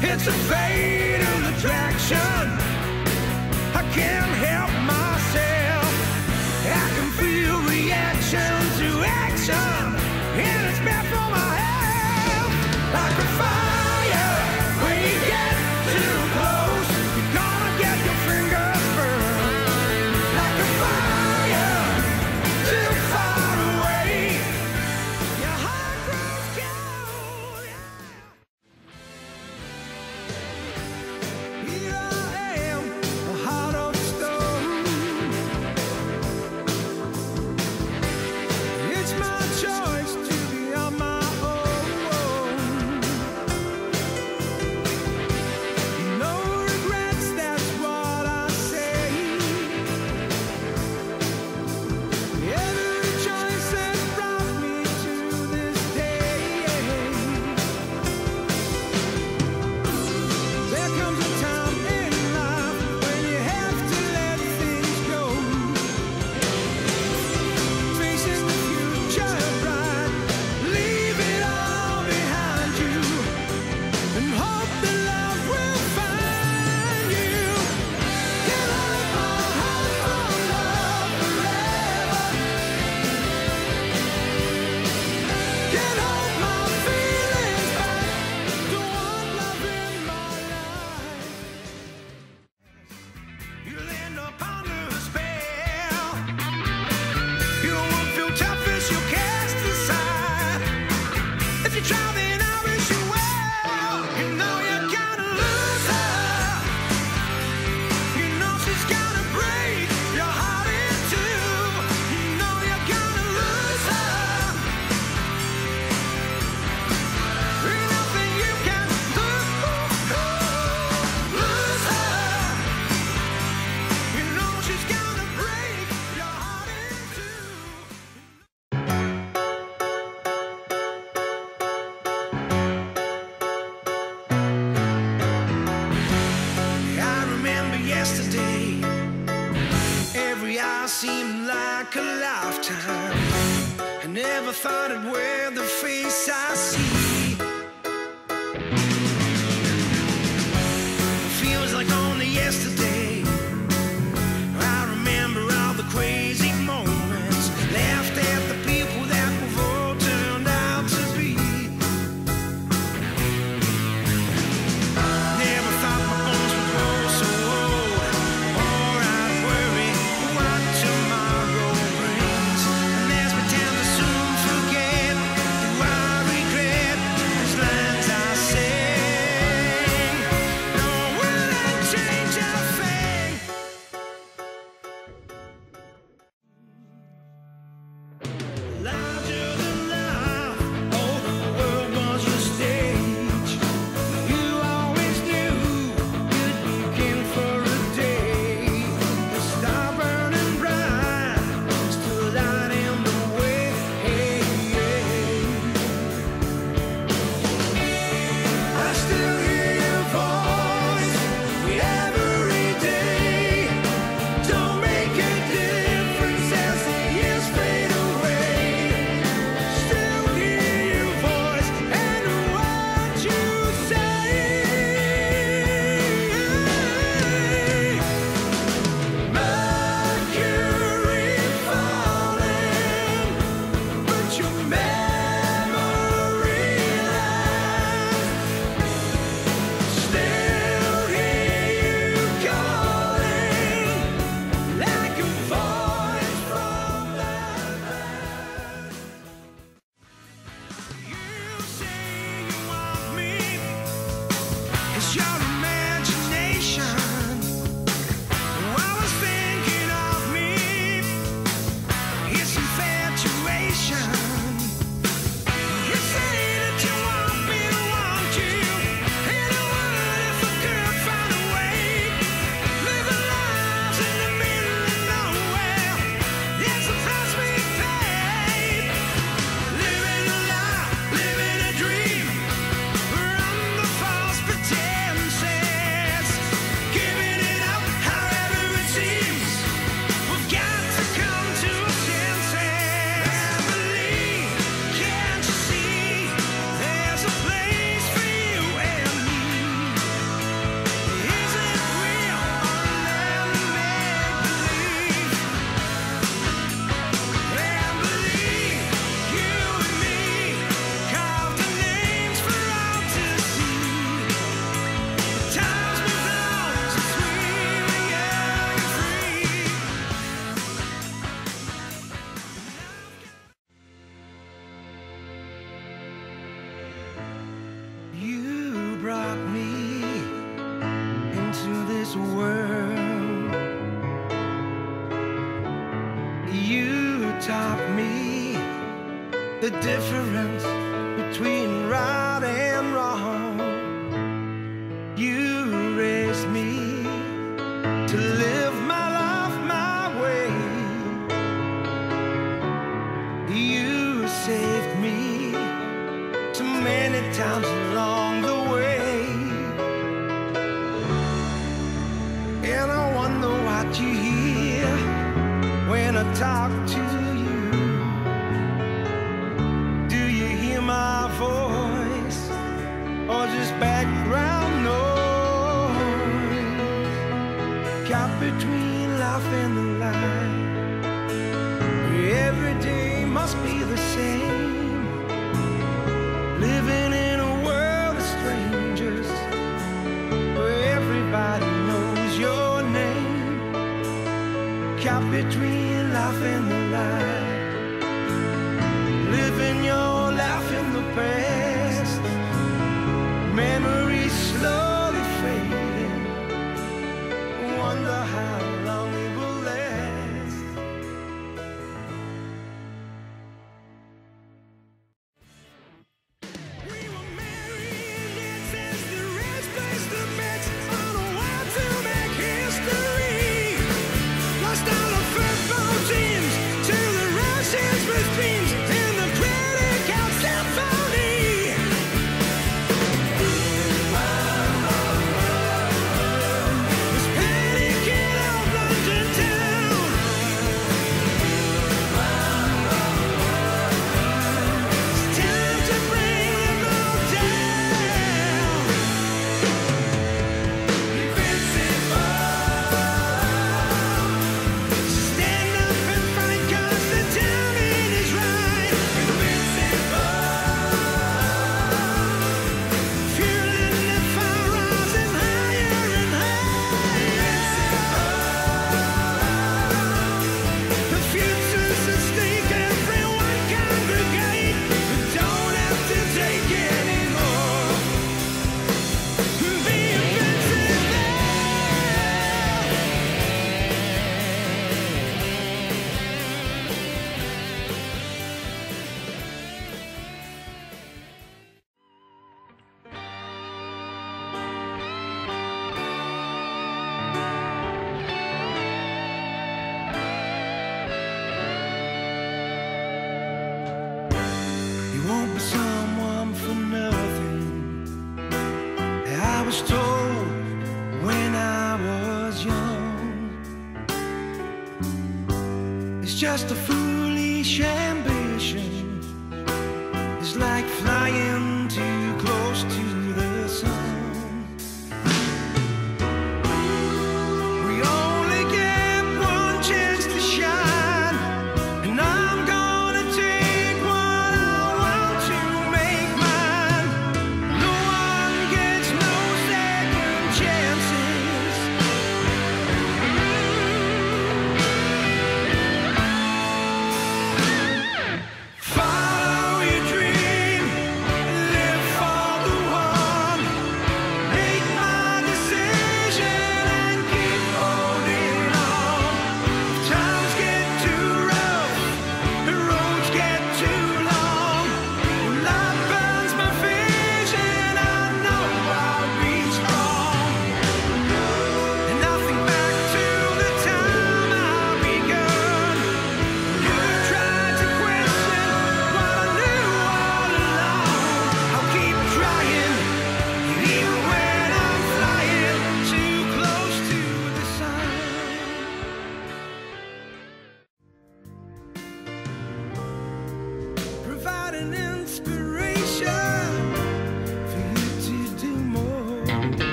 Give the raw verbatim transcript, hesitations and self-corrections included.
It's a fatal attraction. I can't help myself. I can feel reaction to action, and it's bad for my health. Like a fire, when you get too close, you're gonna get your fingers burned. Like a fire, too far away, your heart grows cold. Here I am, a heart of stone. It's my choice to be on my own. No regrets, that's what I say. Every choice has brought me to this day. There comes a time in life when you have to let things go. Facing the future bright, leave it all behind you, and hope that love will find you. Can hold my heart from love forever. Can hold my feelings back. Don't want love in my life. You'll end up under a spell. You won't feel tough as you cast aside. If you try, then I wish you well. You know you're gonna lose her. You know she's gonna break your heart in two. You know you're gonna lose her. Ain't nothing you can do. Lose her. You know she's gonna break your heart in two. I remember yesterday. Every hour seemed like a lifetime. I never thought I'd wear the face I see. Feels like only yesterday. I remember all the crazy moments, laughed at the people that we've all turned out to be. Never thought my bones would grow so old, or I'd worry what tomorrow brings. And as we tend to soon forget, do I regret these lines I sing? No, will I change a thing? Larger than life, oh, the world was your stage. You always knew you'd begin for a day. The star burning bright, still light in the way. I still hear your voice every day. Don't make a difference as the years fade away. Still hear your voice and what you say. Mercury falling, but your memory lasts. Still hear you calling, like a voice from the past. You say you want me, it's your imagination. I was thinking of me, it's infatuation. You say that you want me to want you, and I would if I could find a way. Living lives in the middle of nowhere, it's a price we pay. Living a lie, living a dream, we're under false pretense. the difference between right and wrong. You raised me to live my life my way. You saved me so many times along the way. And I wonder what you hear when I talk to you. Do you hear my voice or just background noise? Caught between life and the light. Every day must be the same. Living in a world of strangers where everybody knows your name. Caught between life and the light. Living your life in the past. Memories slowly fading. Wonder how long it will last. We were married since the rich placed the bets on a while to make history. Lost all the football teams to the Russians with dreams and the credit card symphony. Was panicking out London town. It's time to bring them all down. Invincible. Stand up and fight 'cause the timing is right. Invincible. Fueling the fire rising higher and higher. The future's at stake, everyone congregate. We don't have to take anymore. Be invincible. You won't be someone for nothing. I was told when I was young. It's just a foolish ambition.